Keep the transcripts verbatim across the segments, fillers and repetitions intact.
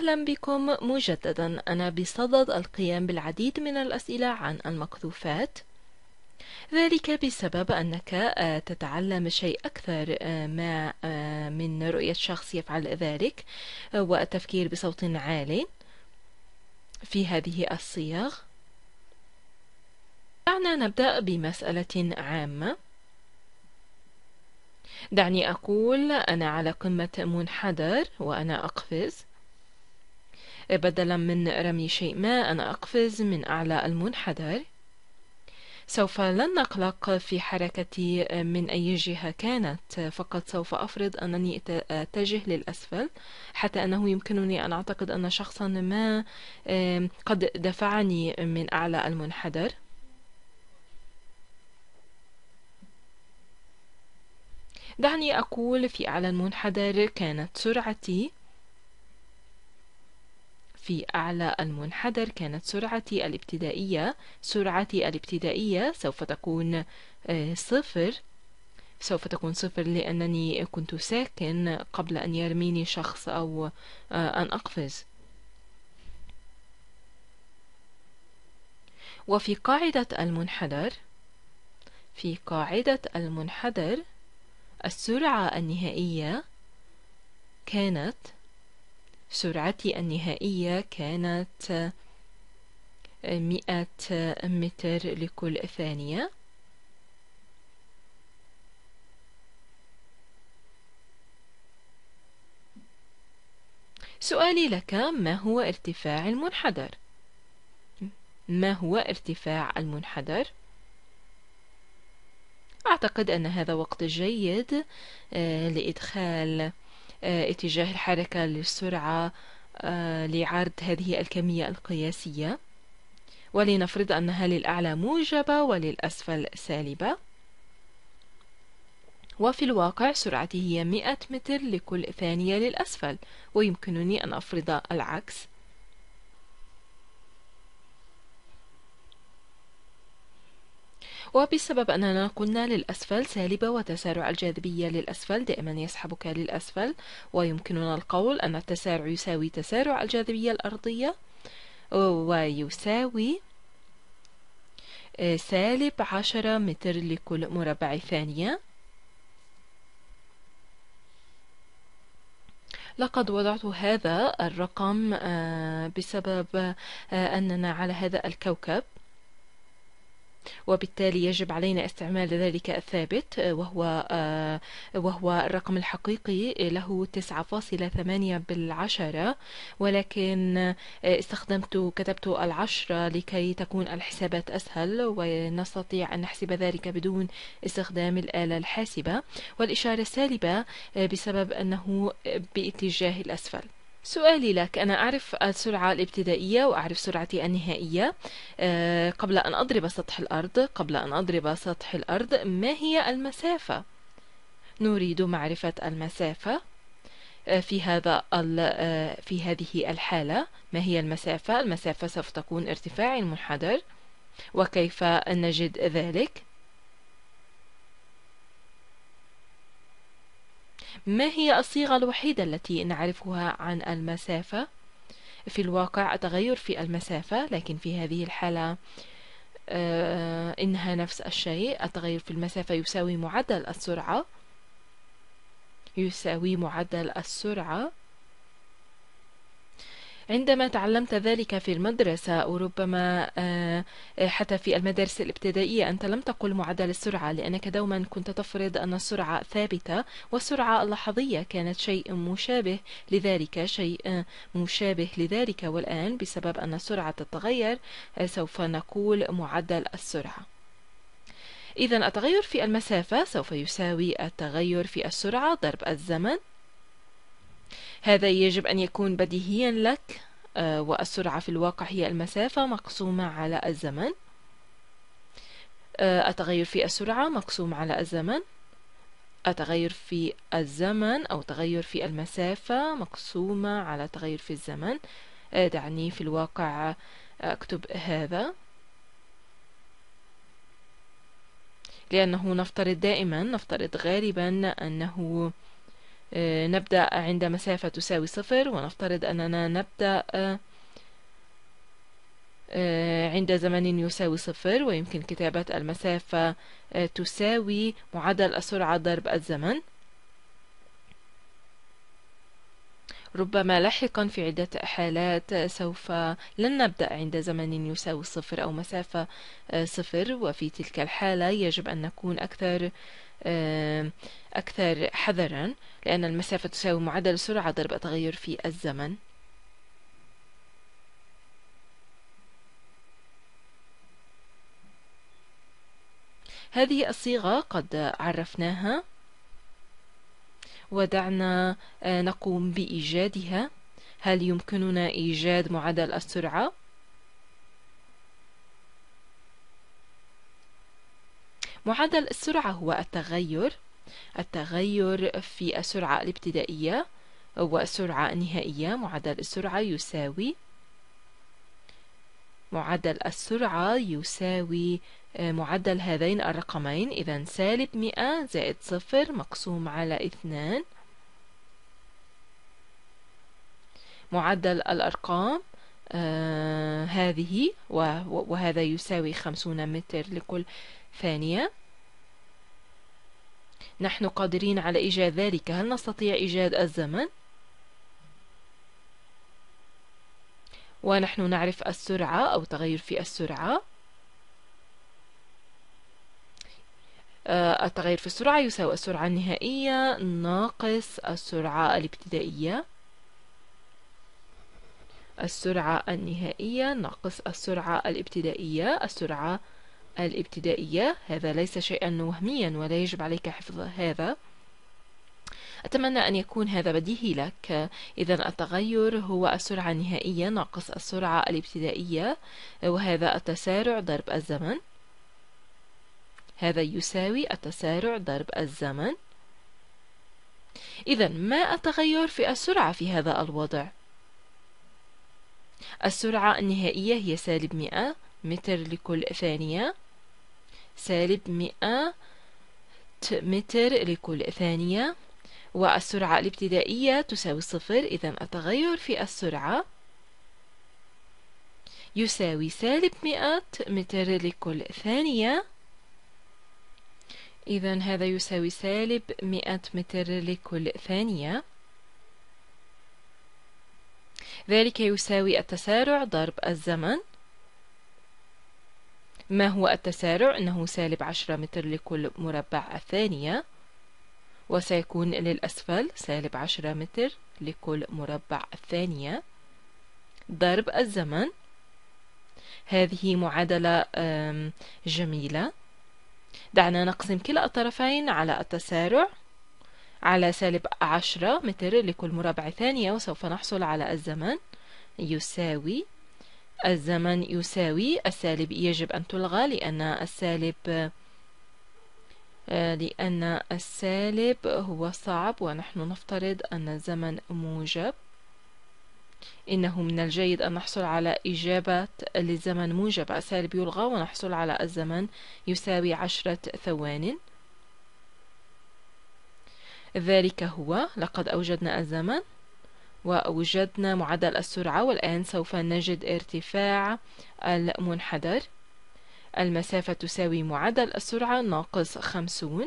أهلا بكم مجددا. أنا بصدد القيام بالعديد من الأسئلة عن المكثوفات، ذلك بسبب أنك تتعلم شيء أكثر ما من رؤية شخص يفعل ذلك والتفكير بصوت عال في هذه الصيغ. دعنا نبدأ بمسألة عامة. دعني أقول أنا على قمة منحدر وأنا أقفز. بدلا من رمي شيء ما أنا أقفز من أعلى المنحدر. سوف لن نقلق في حركتي من أي جهة كانت، فقط سوف أفرض أنني أتجه للأسفل، حتى أنه يمكنني أن أعتقد أن شخصا ما قد دفعني من أعلى المنحدر. دعني أقول في أعلى المنحدر كانت سرعتي في أعلى المنحدر كانت سرعتي الابتدائية سرعتي الابتدائية سوف تكون صفر سوف تكون صفر لأنني كنت ساكن قبل أن يرميني شخص أو أن أقفز. وفي قاعدة المنحدر في قاعدة المنحدر السرعة النهائية كانت سرعتي النهائية كانت مئة متر لكل ثانية. سؤالي لك، ما هو ارتفاع المنحدر؟ ما هو ارتفاع المنحدر؟ أعتقد أن هذا وقت جيد لإدخال اتجاه الحركة للسرعة لعرض هذه الكمية القياسية، ولنفرض أنها للأعلى موجبة وللأسفل سالبة. وفي الواقع سرعتي هي مئة متر لكل ثانية للأسفل، ويمكنني أن أفرض العكس. وبسبب أننا قلنا للأسفل سالبة وتسارع الجاذبية للأسفل دائما يسحبك للأسفل، ويمكننا القول أن التسارع يساوي تسارع الجاذبية الأرضية ويساوي سالب عشرة متر لكل مربع ثانية. لقد وضعت هذا الرقم بسبب أننا على هذا الكوكب، وبالتالي يجب علينا استعمال ذلك الثابت وهو وهو الرقم الحقيقي له تسعة فاصلة ثمانية بالعشرة، ولكن استخدمت كتبت العشرة لكي تكون الحسابات أسهل ونستطيع أن نحسب ذلك بدون استخدام الآلة الحاسبة. والإشارة السالبة بسبب أنه باتجاه الأسفل. سؤالي لك، أنا أعرف السرعة الابتدائية وأعرف سرعتي النهائية. أه قبل أن أضرب سطح الأرض قبل أن أضرب سطح الأرض ما هي المسافة؟ نريد معرفة المسافة أه في هذا أه في هذه الحالة. ما هي المسافة؟ المسافة سوف تكون ارتفاع المنحدر. وكيف نجد ذلك؟ ما هي الصيغة الوحيدة التي نعرفها عن المسافة؟ في الواقع التغير في المسافة، لكن في هذه الحالة آه إنها نفس الشيء. التغير في المسافة يساوي معدل السرعة يساوي معدل السرعة. عندما تعلمت ذلك في المدرسة وربما حتى في المدارس الابتدائية أنت لم تقل معدل السرعة، لأنك دوما كنت تفرض أن السرعة ثابتة، والسرعة اللحظية كانت شيء مشابه لذلك شيء مشابه لذلك والآن بسبب أن السرعة تتغير سوف نقول معدل السرعة. إذن التغير في المسافة سوف يساوي التغير في السرعة ضرب الزمن. هذا يجب أن يكون بديهيا لك، آه والسرعة في الواقع هي المسافة مقسومة على الزمن. آه التغير في السرعة مقسوم على الزمن. التغير في الزمن أو تغير في المسافة مقسومة على تغير في الزمن. آه دعني في الواقع أكتب هذا، لأنه نفترض دائما نفترض غالبا أنه نبدأ عند مسافة تساوي صفر، ونفترض أننا نبدأ عند زمن يساوي صفر، ويمكن كتابة المسافة تساوي معدل السرعة ضرب الزمن. ربما لاحقا في عدة حالات سوف لن نبدأ عند زمن يساوي صفر أو مسافة صفر، وفي تلك الحالة يجب أن نكون أكثر أكثر حذرا، لأن المسافة تساوي معدل السرعة ضرب التغير في الزمن. هذه الصيغة قد عرفناها، ودعنا نقوم بإيجادها. هل يمكننا إيجاد معدل السرعة؟ معدل السرعة هو التغير التغير في السرعة الابتدائية والسرعة النهائية. معدل السرعة يساوي معدل السرعة يساوي معدل هذين الرقمين، إذن سالب مئة زائد صفر مقسوم على اثنان. معدل الأرقام آه هذه، وهذا يساوي خمسون متر لكل ثانية. نحن قادرين على إيجاد ذلك. هل نستطيع إيجاد الزمن؟ ونحن نعرف السرعة أو تغير في السرعة. التغير في السرعة يساوي السرعة النهائية ناقص السرعة الابتدائية. السرعة النهائية ناقص السرعة الابتدائية. السرعة الابتدائية، هذا ليس شيئا وهميا ولا يجب عليك حفظ هذا. أتمنى أن يكون هذا بديهي لك. إذن التغير هو السرعة النهائية ناقص السرعة الابتدائية، وهذا التسارع ضرب الزمن. هذا يساوي التسارع ضرب الزمن. إذن ما التغير في السرعة في هذا الوضع؟ السرعة النهائية هي سالب مئة متر لكل ثانية، سالب مئة متر لكل ثانية، والسرعة الابتدائية تساوي صفر. إذن التغير في السرعة يساوي سالب مئة متر لكل ثانية. إذن هذا يساوي سالب مئة متر لكل ثانية. ذلك يساوي التسارع ضرب الزمن. ما هو التسارع؟ إنه سالب عشرة متر لكل مربع الثانية، وسيكون للأسفل سالب عشرة متر لكل مربع الثانية ضرب الزمن. هذه معادلة جميلة. دعنا نقسم كلا الطرفين على التسارع على سالب عشرة متر لكل مربع ثانية، وسوف نحصل على الزمن يساوي الزمن يساوي السالب يجب أن تلغى لأن السالب لأن السالب هو صعب، ونحن نفترض أن الزمن موجب. إنه من الجيد أن نحصل على إجابة للزمن موجب. السالب يلغى ونحصل على الزمن يساوي عشرة ثوان. ذلك هو. لقد أوجدنا الزمن وأوجدنا معدل السرعة، والآن سوف نجد ارتفاع المنحدر. المسافة تساوي معدل السرعة ناقص خمسون.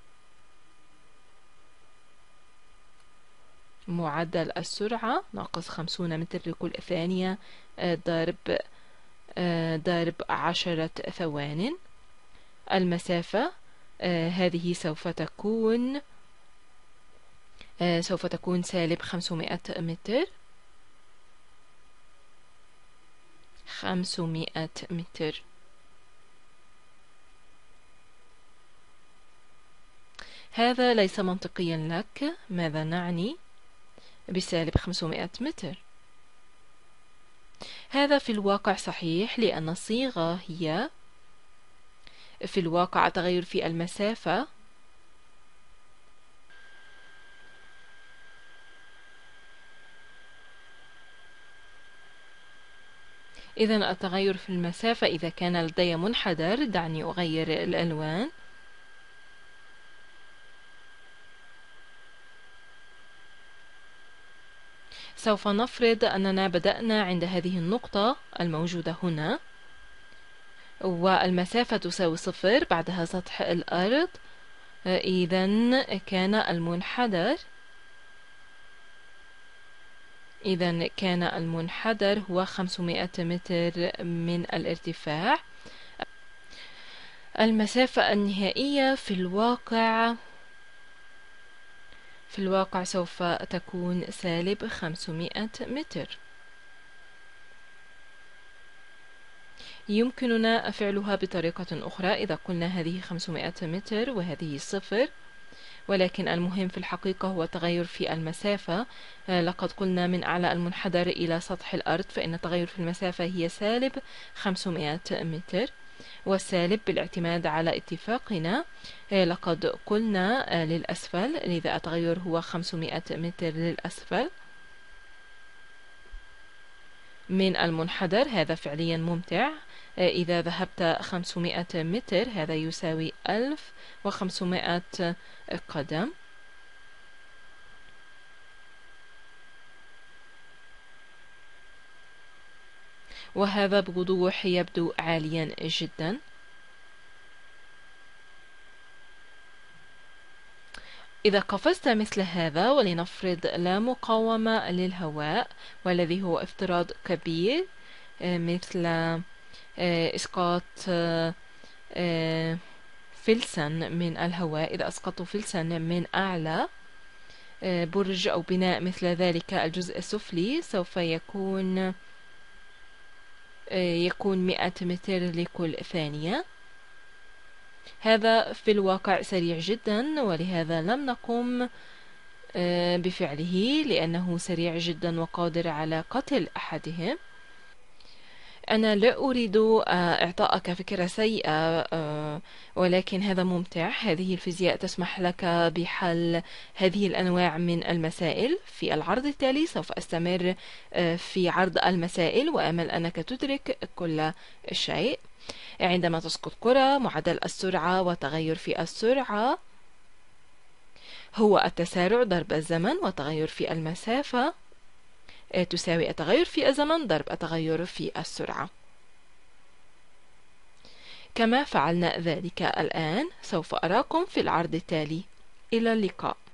معدل السرعة ناقص خمسون متر لكل ثانية ضرب ضرب عشرة ثوان. المسافة هذه سوف تكون سوف تكون سالب خمسمائة متر. خمسمائة متر. هذا ليس منطقيا لك. ماذا نعني بسالب خمسمائة متر؟ هذا في الواقع صحيح، لأن الصيغة هي في الواقع تغير في المسافة إذن التغير في المسافة إذا كان لدي منحدر. دعني أغير الألوان. سوف نفرض أننا بدأنا عند هذه النقطة الموجودة هنا، والمسافة تساوي صفر، بعدها سطح الأرض. إذن كان المنحدر إذن كان المنحدر هو خمسمائة متر من الارتفاع. المسافة النهائية في الواقع في الواقع سوف تكون سالب خمسمائة متر. يمكننا فعلها بطريقة أخرى إذا قلنا هذه خمسمائة متر وهذه صفر، ولكن المهم في الحقيقة هو التغير في المسافة. لقد قلنا من أعلى المنحدر إلى سطح الأرض، فإن التغير في المسافة هي سالب خمسمائة متر، والسالب بالاعتماد على اتفاقنا لقد قلنا للأسفل، لذا التغير هو خمسمائة متر للأسفل من المنحدر. هذا فعليا ممتع. إذا ذهبت خمسمائة متر هذا يساوي ألف وخمسمائة قدم. وهذا بوضوح يبدو عاليا جدا. إذا قفزت مثل هذا، ولنفرض لا مقاومة للهواء، والذي هو افتراض كبير، مثل إسقاط فلسا من الهواء. إذا أسقطت فلسا من أعلى برج أو بناء مثل ذلك، الجزء السفلي سوف يكون يكون مئة متر لكل ثانية. هذا في الواقع سريع جدا، ولهذا لم نقم بفعله، لأنه سريع جدا وقادر على قتل أحدهم. أنا لا أريد إعطائك فكرة سيئة، ولكن هذا ممتع. هذه الفيزياء تسمح لك بحل هذه الأنواع من المسائل. في العرض التالي سوف أستمر في عرض المسائل، وأمل أنك تدرك كل شيء. عندما تسقط كرة، معدل السرعة وتغير في السرعة هو التسارع ضرب الزمن، وتغير في المسافة تساوي التغير في الزمن ضرب التغير في السرعة. كما فعلنا ذلك الآن. سوف أراكم في العرض التالي. إلى اللقاء.